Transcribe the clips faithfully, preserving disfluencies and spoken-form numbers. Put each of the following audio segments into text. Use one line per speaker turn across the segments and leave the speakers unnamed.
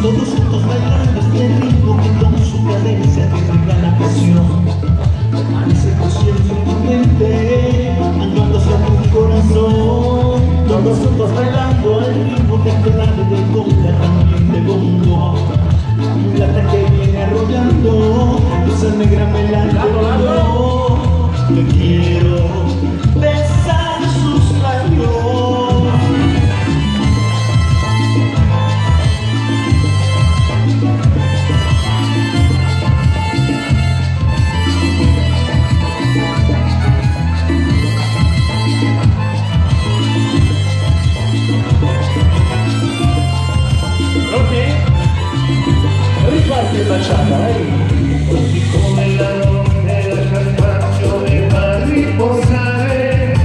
todos juntos bailando este ritmo que con su cadencia te entrega la pasión. Permanece consciente en tu mente, anclándose a tu corazón. Todos juntos bailando el ritmo que te da de conga, también de bongo. La mulata que viene arrollando, esa negra me la llevo. Te quiero besar sus labios.
Riparte bachata, eh?
Così come la notte lascia spazio e fa riposare,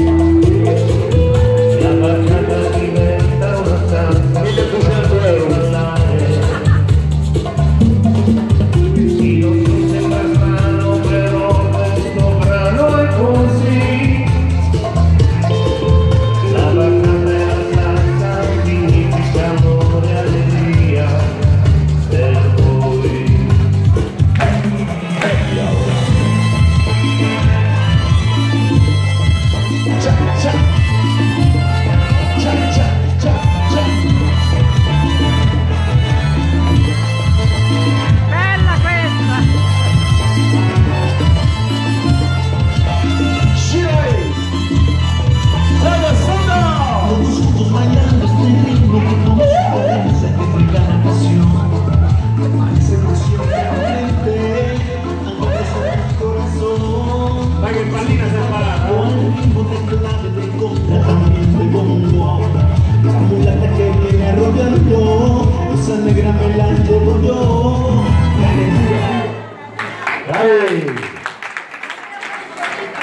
la bachata diventa una stanza per ballare. Sì, non ti sembra strano, però questo brano è così. La bachata è la stanza, significa amore e allegria.
Che pallina si è parata,
il ritmo del clave del conga, también de bongo. La mulata que viene arrollando, esa negra me la llevo yo.
dai!